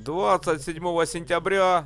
27 сентября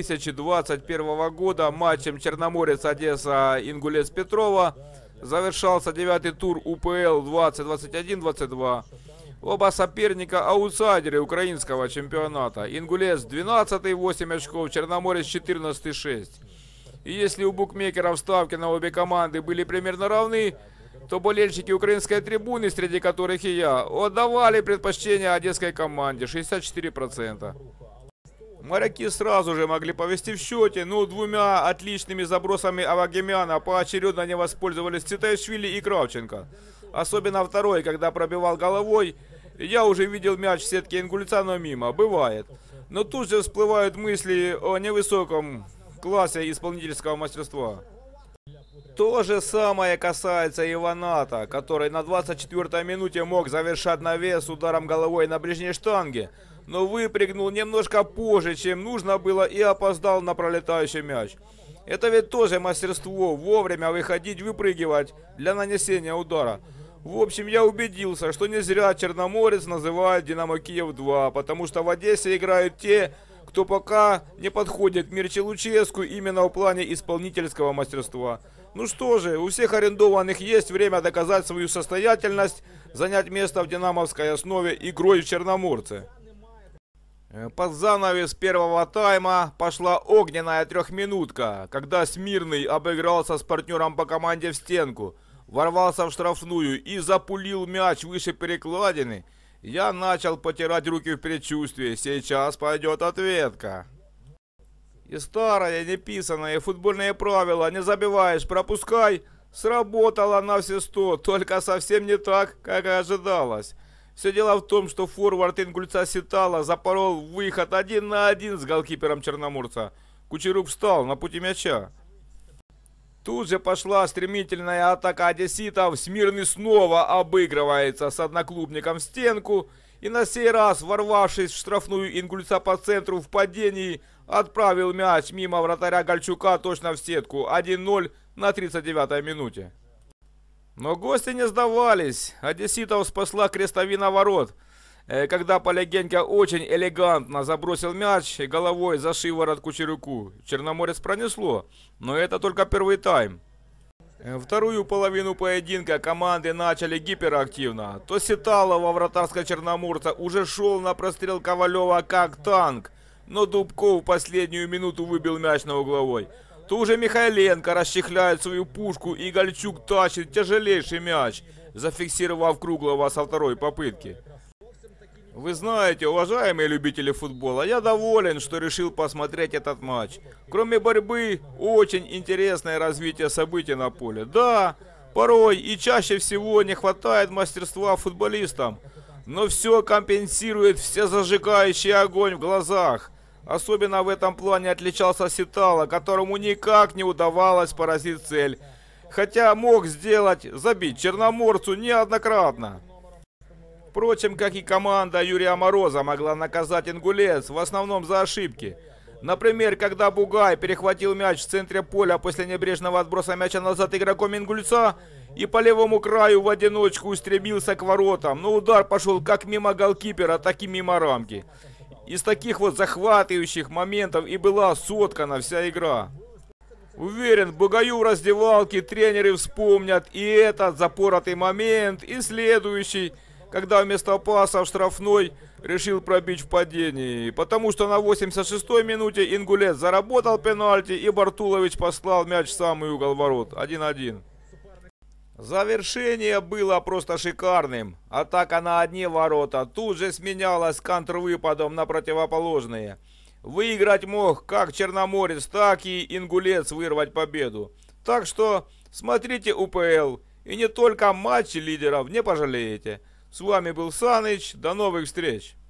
2021 года матчем Черноморец-Одесса Ингулец-Петрова завершался 9-й тур УПЛ 2021-22. Оба соперника аутсайдеры украинского чемпионата. Ингулец 12-й 8 очков, Черноморец 14-й 6. И если у букмекеров ставки на обе команды были примерно равны, то болельщики украинской трибуны, среди которых и я, отдавали предпочтение одесской команде 64%. Моряки сразу же могли повести в счете, но двумя отличными забросами Авагимяна поочередно не воспользовались Цитаишвили и Кравченко. Особенно второй, когда пробивал головой, я уже видел мяч в сетке Ингульца, но мимо, бывает. Но тут же всплывают мысли о невысоком классе исполнительского мастерства. То же самое касается Иваната, который на 24-й минуте мог завершать навес ударом головой на ближней штанге, но выпрыгнул немножко позже, чем нужно было, и опоздал на пролетающий мяч. Это ведь тоже мастерство, вовремя выходить, выпрыгивать для нанесения удара. В общем, я убедился, что не зря Черноморец называют Динамо Киев-2, потому что в Одессе играют те, кто пока не подходит Мирче Луческу именно в плане исполнительского мастерства. Ну что же, у всех арендованных есть время доказать свою состоятельность, занять место в динамовской основе игрой в Черноморце. Под занавес первого тайма пошла огненная трехминутка, когда Смирный обыгрался с партнером по команде в стенку, ворвался в штрафную и запулил мяч выше перекладины. Я начал потирать руки в предчувствии, сейчас пойдет ответка. И старое, неписанное футбольное правило «не забиваешь, пропускай» сработало на все 100, только совсем не так, как и ожидалось. Все дело в том, что форвард Ингульца Ситала запорол выход 1 на 1 с голкипером Черноморца. Кучерук встал на пути мяча. Тут же пошла стремительная атака одесситов. Смирный снова обыгрывается с одноклубником в стенку. И на сей раз, ворвавшись в штрафную Ингульца по центру в падении, отправил мяч мимо вратаря Гальчука точно в сетку. 1-0 на 39-й минуте. Но гости не сдавались. Одесситов спасла крестовина ворот, когда Полегенько очень элегантно забросил мяч головой за шиворот Кучеруку. Черноморец пронесло, но это только первый тайм. Вторую половину поединка команды начали гиперактивно. То Ситало во вратарской Черноморца уже шел на прострел Ковалева как танк, но Дубков в последнюю минуту выбил мяч на угловой. То уже Михайленко расчехляет свою пушку, и Гальчук тащит тяжелейший мяч, зафиксировав Круглого со второй попытки. Вы знаете, уважаемые любители футбола, я доволен, что решил посмотреть этот матч. Кроме борьбы, очень интересное развитие событий на поле. Да, порой и чаще всего не хватает мастерства футболистам, но все компенсирует всезажигающий огонь в глазах. Особенно в этом плане отличался Ситало, которому никак не удавалось поразить цель. Хотя мог забить Черноморцу неоднократно. Впрочем, как и команда Юрия Мороза могла наказать Ингулец, в основном за ошибки. Например, когда Бугай перехватил мяч в центре поля после небрежного отброса мяча назад игроком Ингульца и по левому краю в одиночку устремился к воротам, но удар пошел как мимо голкипера, так и мимо рамки. Из таких вот захватывающих моментов и была соткана вся игра. Уверен, Бугаю в раздевалке тренеры вспомнят и этот запоротый момент, и следующий, когда вместо паса в штрафной решил пробить в падении. Потому что на 86-й минуте Ингулец заработал пенальти, и Бартулович послал мяч в самый угол ворот. 1-1. Завершение было просто шикарным. Атака на одни ворота тут же сменялась контрвыпадом на противоположные. Выиграть мог как Черноморец, так и Ингулец вырвать победу. Так что смотрите УПЛ, и не только матчи лидеров не пожалеете. С вами был Саныч, до новых встреч!